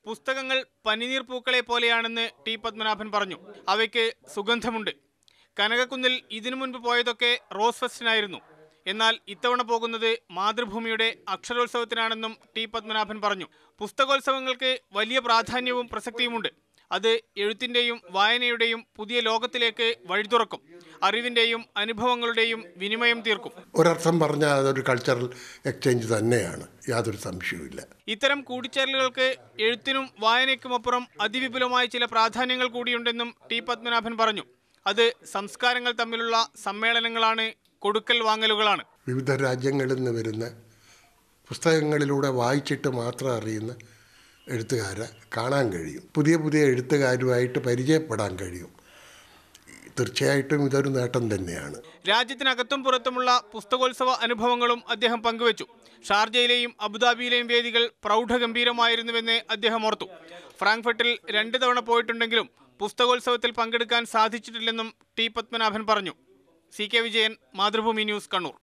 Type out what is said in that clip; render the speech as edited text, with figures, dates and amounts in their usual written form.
പുസ്തകങ്ങൾ പനിനീർ പൂക്കളെ പോലെയാണെന്ന് ടി പത്മനാഭൻ പറഞ്ഞു. അവയ്ക്ക് സുഗന്ധമുണ്ട്. കനകക്കുന്നിൽ ഇതിനു മുൻപ് പോയതൊക്കെ റോസ് ഫെസ്റ്റിനായിരുന്നു. എന്നാൽ ഇത്തവണ പോകുന്നത് മാതൃഭൂമിയുടെ അക്ഷരോത്സവത്തിനാണെന്നും ടി പത്മനാഭൻ പറഞ്ഞു. പുസ്തകോത്സവങ്ങൾക്ക് വലിയ പ്രാധാന്യവും പ്രസക്തിയുമുണ്ട്. അത് എഴുത്തിൻ്റെയും വായനയുടെയും പുതിയ ലോകത്തിലേക്ക് വഴി തുറക്കും. അറിവിൻ്റെയും അനുഭവങ്ങളുടെയും വിനിമയം തീർക്കും. ഒരർത്ഥം പറഞ്ഞാൽ അതൊരു കൾച്ചറൽ എക്സ്ചേഞ്ച് തന്നെയാണ്, യാതൊരു സംശയവുമില്ല. ഇത്തരം കൂടിച്ചേരലുകൾക്ക് എഴുത്തിനും വായനയ്ക്കുമപ്പുറം അതിവിപുലമായ ചില പ്രാധാന്യങ്ങൾ കൂടിയുണ്ടെന്നും ടി പത്മനാഭൻ പറഞ്ഞു. അത് സംസ്കാരങ്ങൾ തമ്മിലുള്ള സമ്മേളനങ്ങളാണ്, കൊടുക്കൽ വാങ്ങലുകളാണ്. വിവിധ രാജ്യങ്ങളിൽ നിന്ന് വരുന്ന പുസ്തകങ്ങളിലൂടെ വായിച്ചിട്ട് മാത്രം അറിയുന്ന എഴുത്തുകാരെ കാണാൻ കഴിയും. പുതിയ പുതിയ എഴുത്തുകാരുമായിട്ട് പരിചയപ്പെടാൻ കഴിയും. തീർച്ചയായിട്ടും ഇതൊരു നേട്ടം തന്നെയാണ്. രാജ്യത്തിനകത്തും പുറത്തുമുള്ള പുസ്തകോത്സവ അനുഭവങ്ങളും അദ്ദേഹം പങ്കുവച്ചു. ഷാർജയിലെയും അബുദാബിയിലെയും വേദികൾ പ്രൗഢഗംഭീരമായിരുന്നുവെന്ന് അദ്ദേഹം ഓർത്തു. ഫ്രാങ്ക്ഫർട്ടിൽ 2 തവണ പോയിട്ടുണ്ടെങ്കിലും പുസ്തകോത്സവത്തിൽ പങ്കെടുക്കാൻ സാധിച്ചിട്ടില്ലെന്നും ടി പത്മനാഭൻ പറഞ്ഞു. CK Vijayan, Mathrubhumi news, Kannur.